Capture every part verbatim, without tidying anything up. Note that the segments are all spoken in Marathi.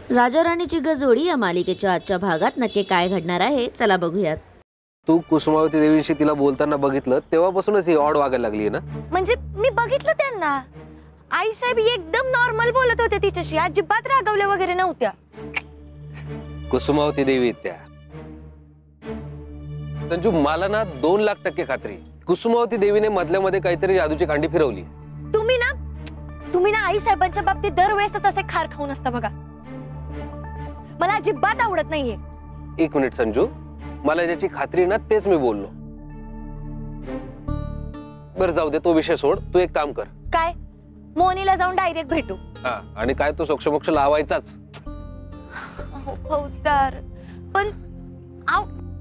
राजा राणीची गजोडी या मालिकेच्या आजच्या भागात नक्की काय घडणार आहे चला बघूयात। तू कुसुमावती देवीशी तिला बोलताना बघितलं तेव्हापासूनच ही ऑड वागायला लागली ना? म्हणजे मी बघितलं त्यांना, आई साहेब एकदम नॉर्मल बोलत होते तिच्याशी, अजिबात रागवल्या वगैरे नव्हत्या। कुसुमावती देवी त्या संजू, मला ना दोन लाख टक्के खात्री कुसुमावती देवीने मधल्या मध्ये काहीतरी जादूची कांडी फिरवली। तुम्ही ना तुम्ही ना आई साहेबांच्या बाबतीत दरवेळेसच असे खार खाऊन असता बघा, मला अजिबात आवडत नाहीये। एक मिनिट संजू, मला ज्याची खात्री ना तेच मी बोललो। बरं जाऊ दे, तो विषय सोड, तू एक काम कर। काय? मोनीला जाऊन डायरेक्ट भेटू? हा, आणि काय तो सोक्षमोक्ष लावायचाच। फौजदार पण आव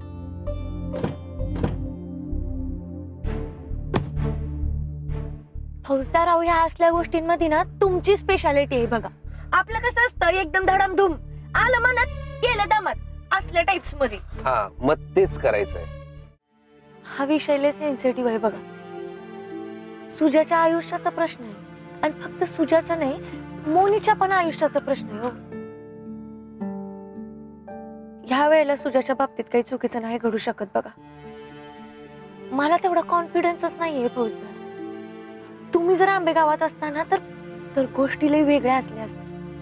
फौजदार आहो, ह्या असल्या गोष्टींमध्ये ना तुमची स्पेशालिटी आहे बघा। आपलं कसं असतं, एकदम धडमधूम आलं मनात गेलं दामात असल्या टाइप्स मध्ये। हा, मग तेच करायचंय। हा विषय लय सेन्सिटिव्ह आहे बघा, सुजाच्या आयुष्याचा प्रश्न आहे, आणि फक्त सुजाचा नाही मोनीच्या पण आयुष्याचा प्रश्न आहे हो। ह्या वेळेला सुजाच्या बाबतीत काही चुकीचं नाही घडू शकत बघा, मला तेवढा कॉन्फिडन्सच नाहीये फौजदार। तुम्ही जर आंबेगावात असताना तर तर गोष्टी लय वेगळ्या असल्या असत्या।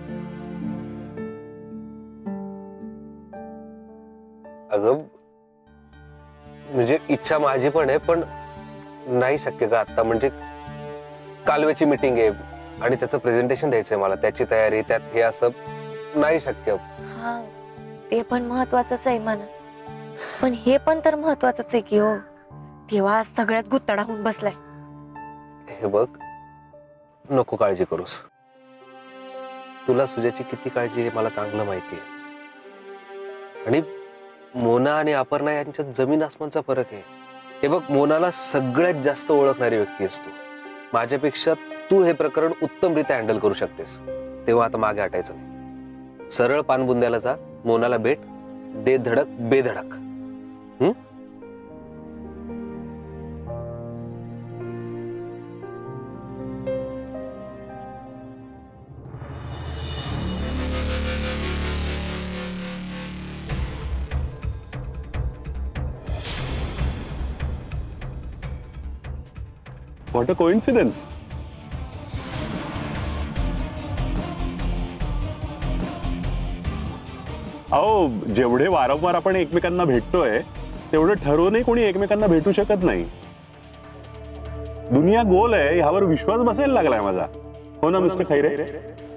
अगं म्हणजे इच्छा माझी पण आहे, पण नाही शक्य का आता? म्हणजे कालवेची मीटिंग आहे आणि त्याचं प्रेझेंटेशन द्यायचंय मला, त्याची तयारी, त्यात हे असं नाही शक्य। हा, ते पण महत्वाचंच आहे म्हणा, पण हे पण तर महत्वाचंच आहे की हो, तेव्हा सगळ्यात गुत्तडा होऊन बसलाय। हे बघ, नको काळजी करूस, तुला सुजाची किती काळजी आहे मला चांगलं माहिती आहे। आणि मोना आणि अपर्णा यांच्यात जमीन आसमानचा फरक आहे। हे बघ, मोनाला सगळ्यात जास्त ओळखणारी व्यक्ती असतो, माझ्यापेक्षा तू हे प्रकरण उत्तमरित्या हँडल करू शकतेस, तेव्हा आता मागे हटायचं नाही। सरळ पानबुंद्याला जा, मोनाला भेट, दे धडक बेधडक। हम्म What a coincidence. अहो, जेवढे वारंवार आपण एकमेकांना भेटतोय तेवढं ठरवूनही कोणी एकमेकांना भेटू शकत नाही। दुनिया गोल आहे ह्यावर विश्वास बसायला लागलाय माझा, हो ना मिस्टर खैरे?